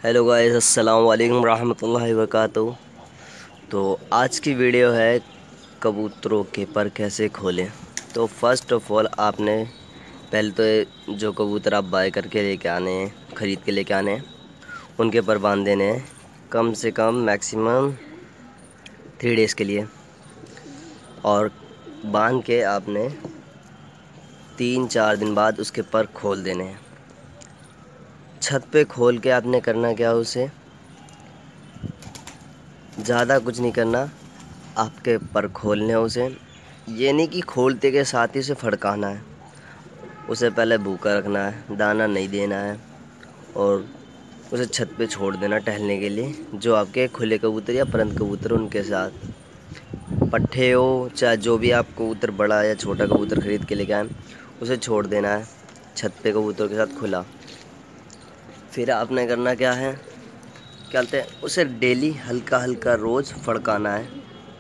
Hello guys, अस्सलाम वालेकुम रहमतुल्लाहि वबरकातुहू। तो आज की वीडियो है कबूतरों के पर कैसे खोलें। तो फर्स्ट ऑफ ऑल आपने पहले तो जो कबूतर आप बाय करके लेके आने हैं, ख़रीद के लेके आने हैं, उनके पर बांध देने हैं कम से कम मैक्सिमम 3 डेज़ के लिए। और बांध के आपने 3-4 दिन बाद उसके पर खोल देने हैं। छत पे खोल के आपने करना क्या, उसे ज़्यादा कुछ नहीं करना, आपके पर खोलने उसे। ये नहीं कि खोलते के साथ ही उसे फड़काना है, उसे पहले भूखा रखना है, दाना नहीं देना है और उसे छत पे छोड़ देना टहलने के लिए। जो आपके खुले कबूतर या परंत कबूतर, उनके साथ पट्ठे हो चाहे जो भी आप कबूतर बड़ा या छोटा कबूतर ख़रीद के लेके आए, उसे छोड़ देना है छत पे कबूतर के साथ खुला। फिर आपने करना क्या है, क्या कहते हैं, उसे डेली हल्का हल्का रोज़ फड़काना है।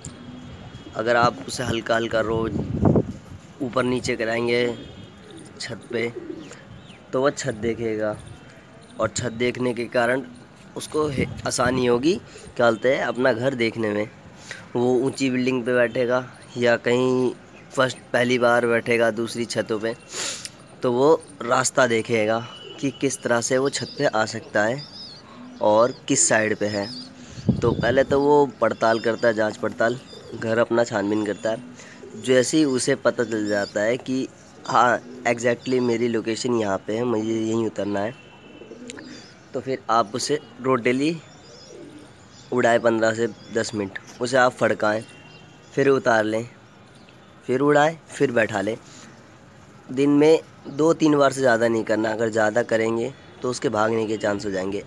अगर आप उसे हल्का हल्का रोज़ ऊपर नीचे कराएंगे छत पे, तो वह छत देखेगा और छत देखने के कारण उसको आसानी होगी, क्या बोलते हैं, अपना घर देखने में। वो ऊंची बिल्डिंग पे बैठेगा या कहीं पहली बार बैठेगा दूसरी छतों पे, तो वो रास्ता देखेगा कि किस तरह से वो छत पे आ सकता है और किस साइड पे है। तो पहले तो वो पड़ताल करता है, जांच पड़ताल, घर अपना छानबीन करता है। जैसे ही उसे पता चल जाता है कि हाँ एग्जैक्टली मेरी लोकेशन यहाँ पे है, मुझे यहीं उतरना है, तो फिर आप उसे रोड डेली उड़ाए 15 से 10 मिनट, उसे आप फड़काएं, फिर उतार लें, फिर उड़ाएं, फिर बैठा लें। दिन में 2-3 बार से ज़्यादा नहीं करना, अगर ज़्यादा करेंगे तो उसके भागने के चांस हो जाएंगे।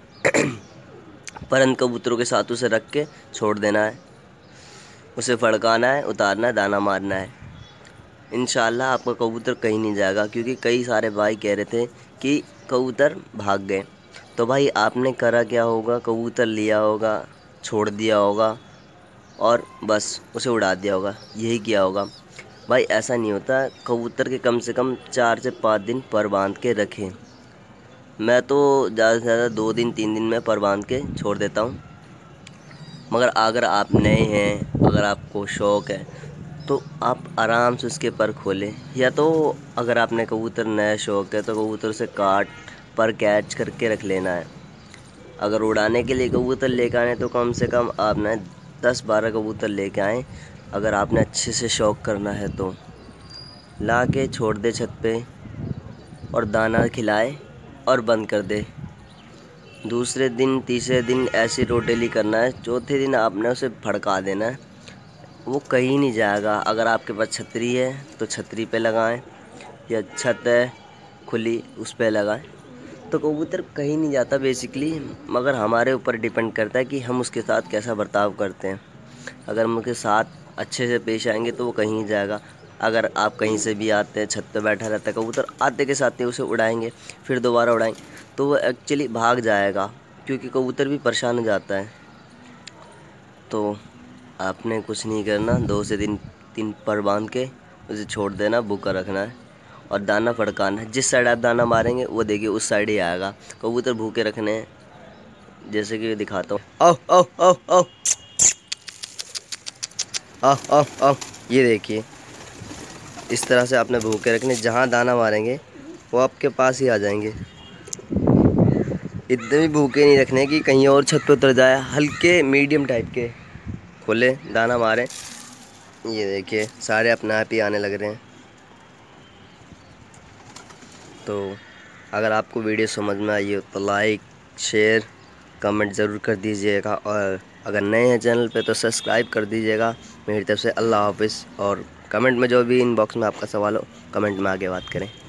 परंत कबूतरों के साथ उसे रख के छोड़ देना है, उसे फड़काना है, उतारना है, दाना मारना है। इंशाल्लाह आपका कबूतर कहीं नहीं जाएगा, क्योंकि कई सारे भाई कह रहे थे कि कबूतर भाग गए। तो भाई आपने करा क्या होगा, कबूतर लिया होगा, छोड़ दिया होगा और बस उसे उड़ा दिया होगा, यही किया होगा। भाई ऐसा नहीं होता, कबूतर के कम से कम 4 से 5 दिन पर बांध के रखें। मैं तो ज़्यादा से ज़्यादा 2 दिन 3 दिन में पर बांध के छोड़ देता हूँ। मगर अगर आप नए हैं, अगर आपको शौक़ है, तो आप आराम से उसके पर खोलें। या तो अगर आपने कबूतर नया शौक़ है तो कबूतर से काट पर कैच करके रख लेना है। अगर उड़ाने के लिए कबूतर लेकर आए तो कम से कम आपने 10-12 कबूतर लेके आएँ। अगर आपने अच्छे से शौक़ करना है तो ला के छोड़ दे छत पे और दाना खिलाए और बंद कर दे। दूसरे दिन तीसरे दिन ऐसे रोटेली करना है, चौथे दिन आपने उसे फड़का देना है, वो कहीं नहीं जाएगा। अगर आपके पास छतरी है तो छतरी पे लगाएं या छत है खुली उस पे लगाएं, तो कबूतर कहीं नहीं जाता बेसिकली। मगर हमारे ऊपर डिपेंड करता है कि हम उसके साथ कैसा बर्ताव करते हैं। अगर हम उसके साथ अच्छे से पेश आएंगे तो वो कहीं नहीं जाएगा। अगर आप कहीं से भी आते हैं, छत पे बैठा रहता है कबूतर, आते के साथ ही उसे उड़ाएंगे, फिर दोबारा उड़ाएंगे, तो वो एक्चुअली भाग जाएगा, क्योंकि कबूतर भी परेशान हो जाता है। तो आपने कुछ नहीं करना, 2 से 3 पर बांध के उसे छोड़ देना, भूखा रखना है और दाना फड़काना है। जिस साइड आप दाना मारेंगे वो देखिए उस साइड ही आएगा। कबूतर भूखे रखने हैं, जैसे कि दिखाता हूँ। आओ आओ आओ आओ आओ आओ आओ, ये देखिए, इस तरह से आपने भूखे रखने, जहाँ दाना मारेंगे वो आपके पास ही आ जाएंगे। इतने भी भूखे नहीं रखने कि कहीं और छत पर उतर जाए, हल्के मीडियम टाइप के खोले दाना मारें। ये देखिए सारे अपने आप ही आने लग रहे हैं। तो अगर आपको वीडियो समझ में आई हो तो लाइक शेयर कमेंट ज़रूर कर दीजिएगा, और अगर नए हैं चैनल पे तो सब्सक्राइब कर दीजिएगा। मेरी तरफ से अल्लाह हाफ़िज़। और कमेंट में जो भी इनबॉक्स में आपका सवाल हो, कमेंट में आगे बात करें।